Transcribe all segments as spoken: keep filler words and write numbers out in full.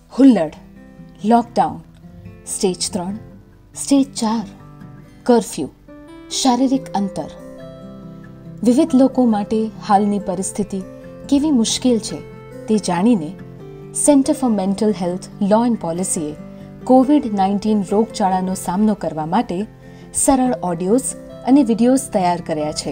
હુલ્લડ, lockdown, stage ત્રણ, stage ચાર, curfew, શારીરિક અંતર. વિવિધ લોકો માટે હાલની પરિસ્થિતિ કેવી મુશ્કેલ છે તે જાણીને centre for mental health law and પોલિસીએ કોવિડ નાઇન્ટીન રોગચાળાનો સામનો કરવા માટે સરળ ઓડિયોઝ અને વિડીયોઝ તૈયાર કર્યા છે.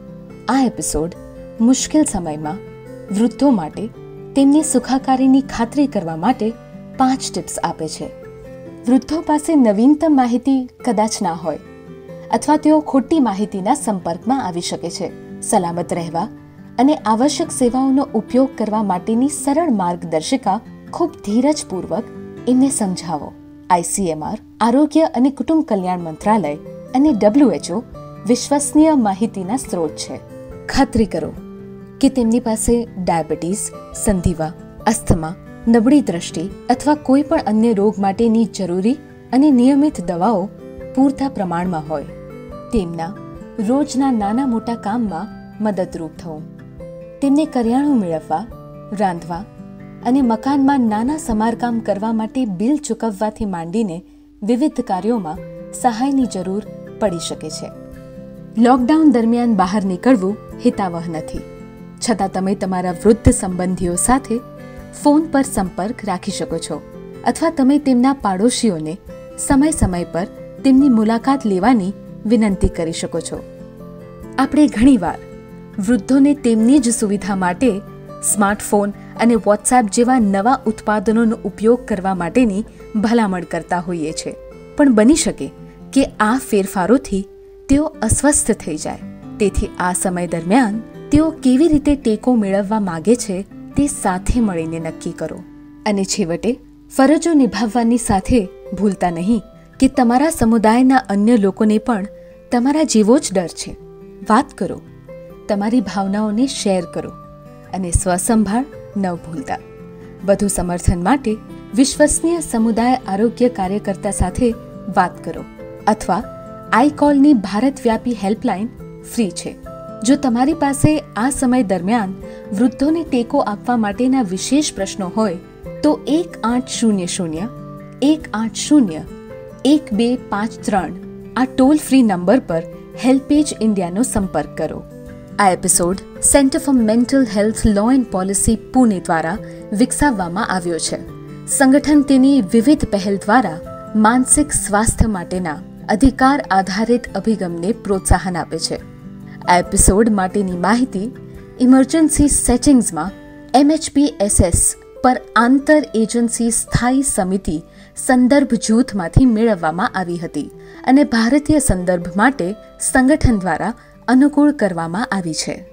આ એપિસોડ મુશ્કેલ સમયમાં વૃદ્ધો માટે તેમની સુખાકારીની ખાતરી કરવા માટે પાંચ ટિપ્સ આપે છે. વૃદ્ધો પાસે નવીનતમ માહિતી કદાચ ના હોય અથવા તેઓ ખોટી માહિતીના સંપર્કમાં આવી શકે છે. સલામત રહેવા અને આવશ્યક સેવાઓનો ઉપયોગ કરવા માટેની સરળ માર્ગદર્શિકા ખૂબ ધીરજપૂર્વક એમને સમજાવો. આઈસીએમઆર, આરોગ્ય અને કુટુંબ કલ્યાણ મંત્રાલય અને ડબ્લ્યુએચઓ વિશ્વસનીય માહિતીના સ્ત્રોત છે. ખાતરી કરો કે તેમની પાસે ડાયાબિટીસ, સંધિવા, અસ્થમા, નબળી દ્રષ્ટિ અથવા કોઈ પણ અન્ય રોગ માટેની જરૂરી અને નિયમિત દવાઓ પૂરતા પ્રમાણમાં હોય. તેમના રોજના નાના મોટા કામમાં મદદરૂપ થવું. તેમને કરિયાણું મેળવવા, રાંધવા અને મકાનમાં નાના સમારકામ કરવા માટે બિલ ચૂકવવાથી માંડીને વિવિધ કાર્યોમાં સહાયની જરૂર પડી શકે છે. લોકડાઉન દરમિયાન બહાર નીકળવું હિતાવહ નથી, છતાં તમે તમારા વૃદ્ધ સંબંધીઓ સાથે ફોન પર સંપર્ક રાખી શકો છો અથવા તમે તેમના પાડોશીઓને સમય સમય પર તેમની મુલાકાત લેવાની વિનંતી કરી શકો છો. આપણે ઘણીવાર વૃદ્ધોને તેમની જ સુવિધા માટે સ્માર્ટફોન અને વોટ્સએપ જેવા નવા ઉત્પાદનોનો ઉપયોગ કરવા માટેની ભલામણ કરતા હોઈએ છીએ, પણ બની શકે કે આ ફેરફારોથી તેઓ અસ્વસ્થ થઈ જાય. તેથી આ સમય દરમિયાન તેઓ કેવી રીતે ટેકો મેળવવા માગે છે તે સાથે મળીને નક્કી કરો. અને છેવટે ફરજો નિભાવવાની સાથે ભૂલતા નહીં કે તમારા સમુદાયના અન્ય લોકોને પણ તમારા જેવો જ ડર છે. વાત કરો, તમારી ભાવનાઓને શેર કરો અને સ્વસંભાળ ન ભૂલતા. વધુ સમર્થન માટે વિશ્વસનીય સમુદાય આરોગ્ય કાર્યકર્તા સાથે વાત કરો અથવા આઈ કોલની ભારતવ્યાપી હેલ્પલાઇન ફ્રી છે. જો તમારી પાસે આ સમય દરમિયાન વૃદ્ધોને ટેકો આપવા માટેના વિશેષ પ્રશ્નો હોય તો એક આઠ શૂન્ય શૂન્ય એક આઠ શૂન્ય એક બે પાંચ ત્રણ આ ટોલ ફ્રી નંબર પર હેલ્પેજ ઇન્ડિયાનો સંપર્ક કરો. આ episode centre for mental health law and policy Pune દ્વારા વિકસાવવામાં આવ્યો છે. સંગઠન તેની વિવિધ પહેલ દ્વારા માનસિક સ્વાસ્થ્ય માટેના અધિકાર આધારિત અભિગમને પ્રોત્સાહન આપે છે. આ એપિસોડ માટેની માહિતી ઇમરજન્સી સેટિંગ્સમાં એમએચપીએસએસ પર આંતર એજન્સી સ્થાયી સમિતિ સંદર્ભ જૂથમાંથી મેળવવામાં આવી હતી અને ભારતીય સંદર્ભ માટે સંગઠન દ્વારા અનુકૂળ કરવામાં આવી છે.